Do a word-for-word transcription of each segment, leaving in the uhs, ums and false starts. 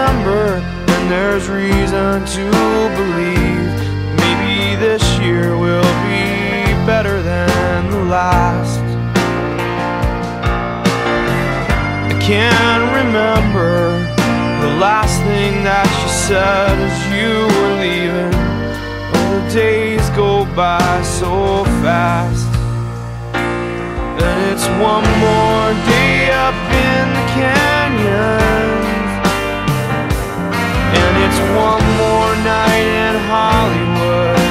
December, and there's reason to believe maybe this year will be better than the last. I can't remember the last thing that you said as you were leaving. Oh, the days go by so fast, and it's one more day up in the canyon, and it's one more night in Hollywood.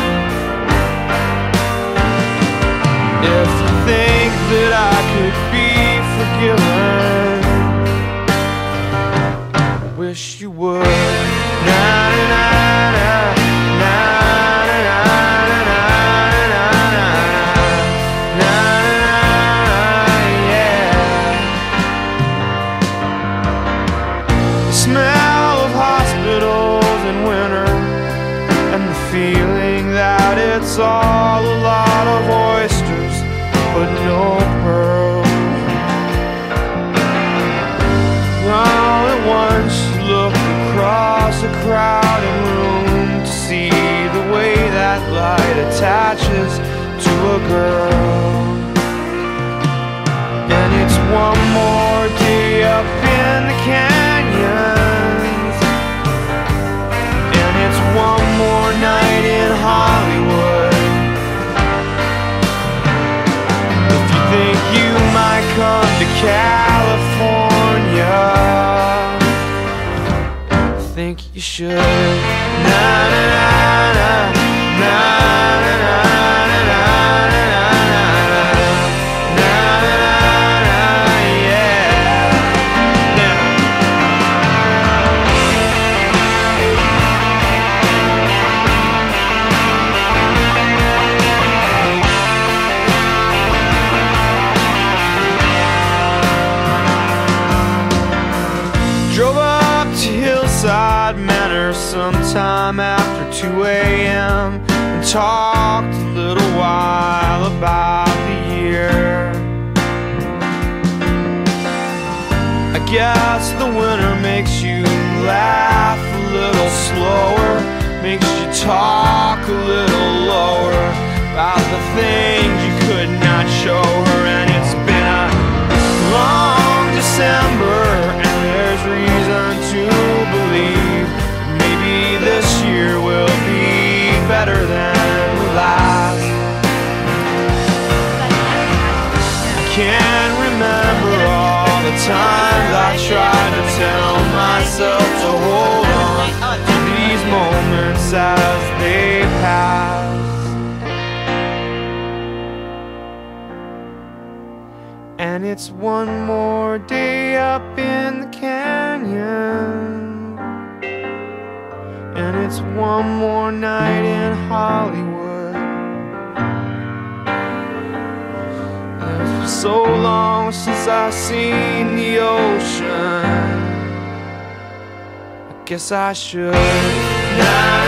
If you think that I could be forgiven, wish you would. Na na na na na na na na na na na, yeah. The smell of hospitals in winter, and the feeling that it's all a lot of oysters but no pearls. All at once you look across a crowded room to see the way that light attaches to a girl. And it's one more day up in the canyons, and it's one more night in Hollywood. If you think you might come to California, I think you should. Na na na na na na na na na na na, yeah. Drove up to Hillside Manor sometime after two A M and talked a little while about the year. I guess the winter makes you laugh a little slower, makes you talk a little lower about the things you could not show her. And it's been a long December, and there's reason to believe maybe this year will be better than the last. I can't remember all the times I tried to tell myself to hold on to these moments as they pass. And it's one more day up in the canyon, and it's one more night in Hollywood. And it's been so long since I've seen the ocean, I guess I should.